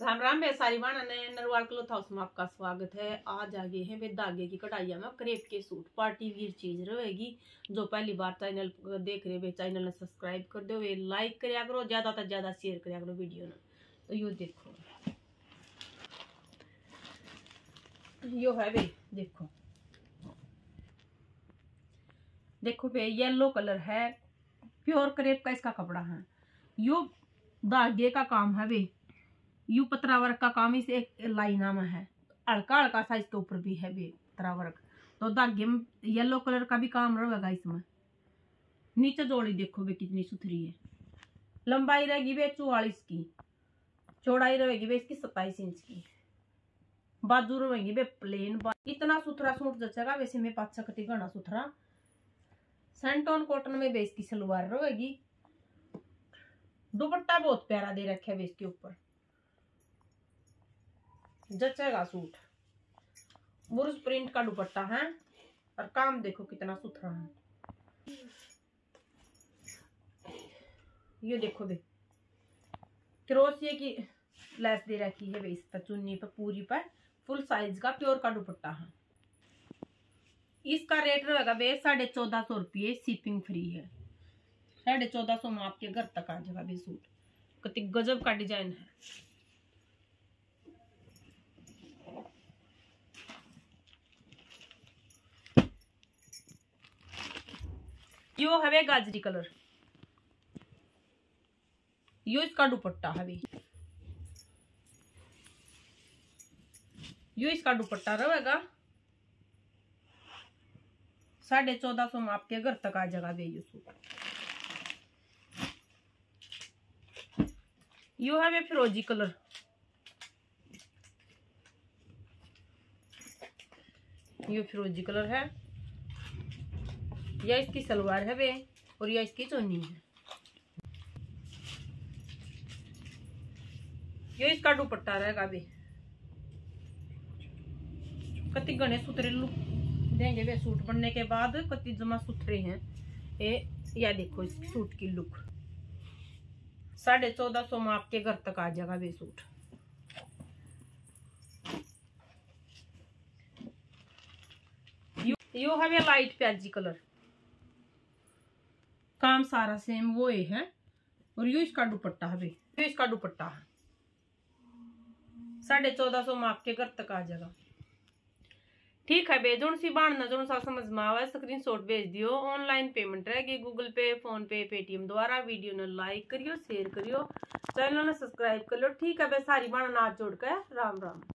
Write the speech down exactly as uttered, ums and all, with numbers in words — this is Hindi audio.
राम राम बे सारी बाणा ने नरवाल क्लॉथ हाउस में आपका स्वागत है। आज आगे हैं वे धागे की कढ़ाइया में क्रेप के सूट पार्टी वियर चीज रहेगी। जो पहली बार चैनल देख रहे वे चैनल ने सब्सक्राइब कर दो, वे लाइक करया करो, ज्यादा से ज्यादा शेयर करया करो वीडियो ने। तो यो देखो, यो है वे देखो देखो वे येलो कलर है, प्योर क्रेप का इसका कपड़ा है। यो धागे का काम है वे, यू पतरा वर्क का काम इस एक लाइना में है, हल्का हल्का सा इसके ऊपर भी है वे पतरा वर्क। तो धागे में येलो कलर का भी काम रहेगा इसमें। नीचे जोड़ी देखो वे कितनी सुथरी है। लंबाई रहेगी वे चौवालीस की, चौड़ाई रहेगी वे इसकी सत्ताईस इंच की, बाजू रहेगी वे प्लेन। इतना सुथरा सूट जचेगा वैसे में पाँच छकती घना सुथरा। सेंटोन कॉटन में वे इसकी सलवार रहेगी। दुपट्टा बहुत प्यारा दे रखे है वे इसके ऊपर, जचेगा सूट। बुरुस प्रिंट का दुपट्टा है और काम देखो कितना सुथरा है। ये देखो वे क्रोशिया की लेस दे रखी है वे इस पर, चुन्नी पर पूरी पर फुल साइज का प्योर का दुपट्टा है। इसका रेट रहेगा वे साढ़े चौदह सौ रुपये, शिपिंग फ्री है। साढ़े चौदह सौ में आपके घर तक आ जाएगा वे सूट। कितनी गजब का डिजाइन है। यो है गाजरी कलर, यो इसका दुपट्टा है वे, यो इसका दुपट्टा रहेगा। साढ़े चौदह सौ में आपके घर तक आ जाएगा वे। यो सूट यो है वे फिरोजी कलर, यो फिरोजी कलर है। यह इसकी सलवार है वे और यह इसकी चुन्नी है। ये इसका दुपट्टा रहेगा वे। कति घने सुथरे लुक देंगे वे सूट बनने के बाद, कति जमा सुथरे हैं ये। या देखो इस सूट की लुक। साढ़े चौदह सौ में आपके घर तक आ जाएगा वे सूट। यो है वे लाइट प्याजी कलर, काम सारा सेम वो है। और यो इसका दुपट्टा है वे, यो इसका दुपट्टा है। साढ़े चौदह सौ में आपके घर तक आ जाएगा। ठीक है बे, जोन सी बाण न जोन सा समझ में आवा स्क्रीनशॉट भेज दियो। ऑनलाइन पेमेंट रहेगी Google Pay, PhonePe, Paytm द्वारा। वीडियो ने लाइक करियो, शेयर करियो, चैनल ने सब्सक्राइब कर लो। ठीक है बे, सारी बाण नाच जोड़ के राम राम।